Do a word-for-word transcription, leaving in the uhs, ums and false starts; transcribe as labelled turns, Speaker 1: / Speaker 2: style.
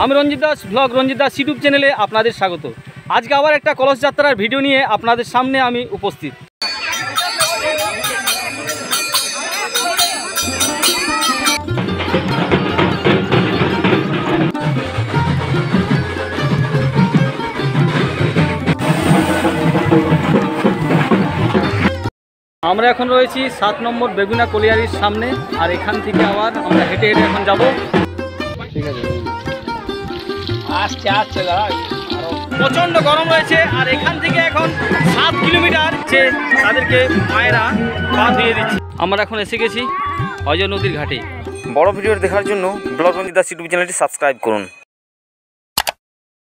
Speaker 1: আমি Ranjit Das blog Ranjit Das YouTube চ্যানেলে আপনাদের স্বাগত। আজকে আবার একটা কলস যাত্রার ভিডিও নিয়ে আপনাদের সামনে আমি উপস্থিত। আমরা এখন রয়েছি সাত নম্বর বেগুনা কলিয়ারির সামনে, আর এখান থেকে আবার আমরা হেঁটে হেঁটে এখন যাব। ঠিক আছে, আসছে আসছে দাদা, প্রচণ্ড গরম রয়েছে। আর এখান থেকে এখন সাত কিলোমিটার যে তাদেরকে মায়েরা পা ধুয়ে দিচ্ছে। আমরা এখন এসে গেছি অজয় নদীর ঘাটে।
Speaker 2: বড় ভিডিও দেখার জন্য ব্লগ রঞ্জিত দাস ইউটিউব চ্যানেলটি সাবস্ক্রাইব করুন।